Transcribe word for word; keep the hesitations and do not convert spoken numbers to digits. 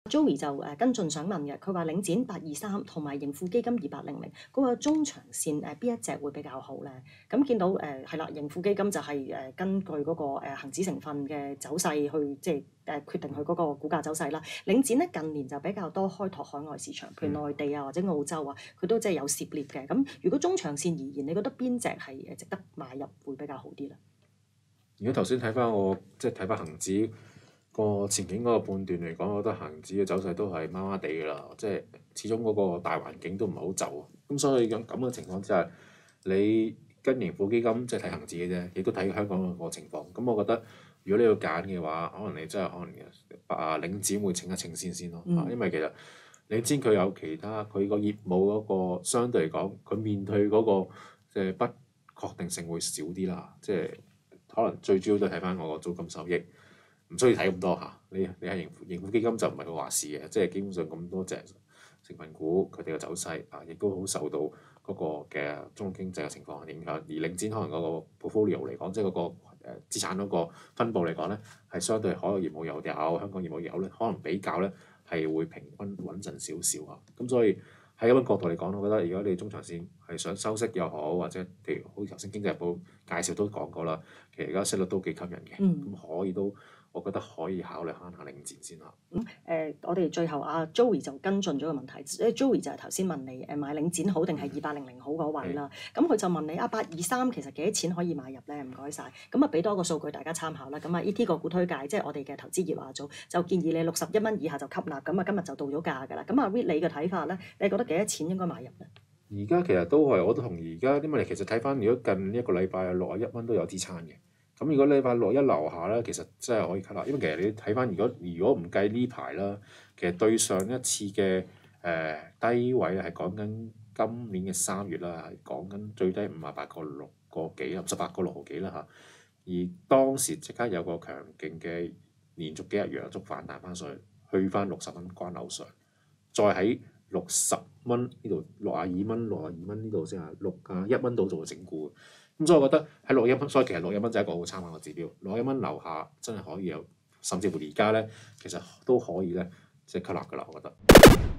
Joey 就誒跟進想問嘅，佢話領展八二三同埋盈富基金二八零零嗰個中長線誒邊一隻會比較好咧？咁見到誒係啦，盈富基金就係誒根據嗰個誒恆指成分嘅走勢去即係誒決定佢嗰個股價走勢啦。領展咧近年就比較多開拓海外市場，譬如內地啊或者澳洲啊，佢都即係有涉獵嘅。咁如果中長線而言，你覺得邊隻係誒值得買入會比較好啲咧？ 如果頭先睇翻我即係睇翻恒指個前景嗰個判斷嚟講，我覺得恒指嘅走勢都係麻麻地㗎啦，即係始終嗰個大環境都唔係好就，咁所以咁咁嘅情況之下，你跟盈富基金即係睇恒指嘅啫，亦都睇香港個情況。咁我覺得如果你要揀嘅話，可能你真係可能啊領展會稱一稱先先咯，嗯、因為其實領展佢有其他佢個業務嗰個相對嚟講，佢面對嗰個即係不確定性會少啲啦，即係。可能最主要都係睇翻我個租金收益，唔需要睇咁多嚇。你你係盈富盈富基金就唔係佢話事嘅，即係基本上咁多隻成分股佢哋嘅走勢啊，亦都好受到嗰個嘅中國經濟嘅情況影響。而領展可能嗰個 portfolio 嚟講，即係嗰個誒資產嗰個分佈嚟講咧，係相對海外業務又有，香港業務有咧，可能比較咧係會平均穩陣少少啊。咁所以喺咁嘅角度嚟講，我覺得如果你中長線係想收息又好，或者譬如好似頭先經濟日報介紹都講過啦，其實而家息率都幾吸引嘅，咁、嗯、可以都我覺得可以考慮下下領展先啦。 咁誒、呃，我哋最後阿 Joey 就跟進咗個問題，即係 Joey 就係頭先問你誒買領展好定係二八零零好嗰位啦。咁佢、嗯、就問你啊，八二三其實幾多錢可以買入咧？唔該晒。咁啊，俾多個數據大家參考啦。咁啊，E T 個股推介即係我哋嘅投資熱話組就建議你六十一蚊以下就吸納。咁啊，今日就到咗價㗎啦。咁啊 Reed 你嘅睇法咧？你覺得幾多錢應該買入咧？ 而家其實都係我都同意。而家因為其實睇翻，如果近一個禮拜六十一蚊都有支撐嘅。咁如果禮拜六一樓下咧，其實真係可以吸納。因為其實你睇翻，如果如果唔計呢排啦，其實對上一次嘅誒、呃、低位係講緊今年嘅三月啦，係講緊最低五十八個六個幾，五十八個六毫幾啦嚇。而當時即刻有個強勁嘅連續幾日陽燭反彈翻上去，去翻六十蚊關樓上，再喺六十蚊呢度，六廿二蚊，六廿二蚊呢度先係六啊一蚊度做整固。咁所以我覺得喺六一蚊，所以其實六一蚊就係一個好參考嘅指標。六一蚊樓下真係可以有，甚至乎而家咧，其實都可以咧，即係吸納㗎啦，我覺得。